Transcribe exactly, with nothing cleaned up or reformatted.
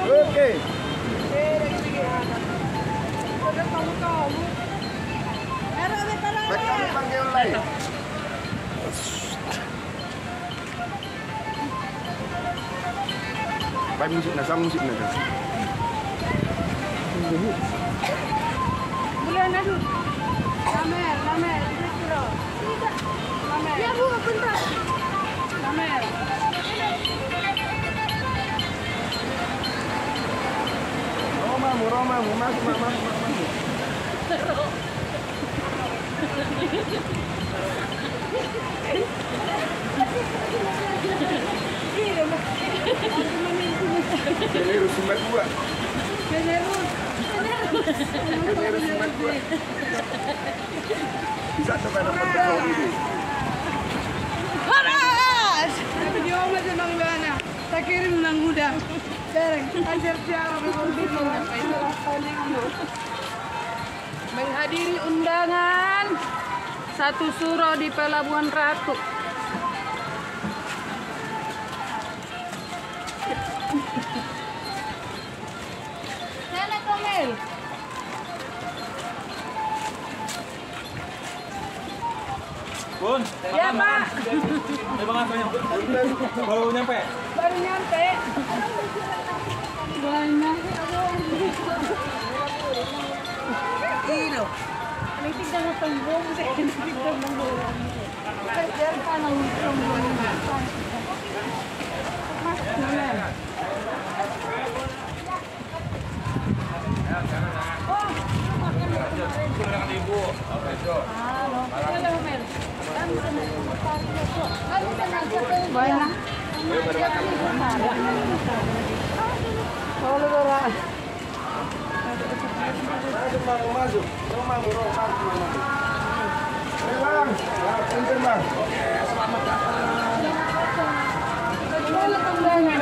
Oke. Baik kami panggil lain. Baik musik na, sama musik na. Bulan aduh. Lamer, lamer, kira. Lamer. Ya Bu, bentar. Lamer. Roma, Roma, masuk, masuk, masuk. Keleru sumbat dua. Keleru. Keleru sumbat dua. Bisa coba dapat betul ini. Panas. Video macam bagaimana? Tak kirim nang muda. Dereng, ajar siapa menghadiri undangan satu suro di Pelabuhan Ratu. Sana Komel. Bun, Ya Pak. Ya Bang, baru nyampe. Baru nyampe. Banyak. Ino. May tignan mo pang buong sa tignan mo buong. Kaya pa na utong buong. Mas naman. Halo. Halo, Mel. Kami sa Kami sa nagsasabi. Bayan na. Halo, Dora. Masuk, masuk, masuk. Roma, Roma, masuk. Bang, pinter bang. Selamat datang.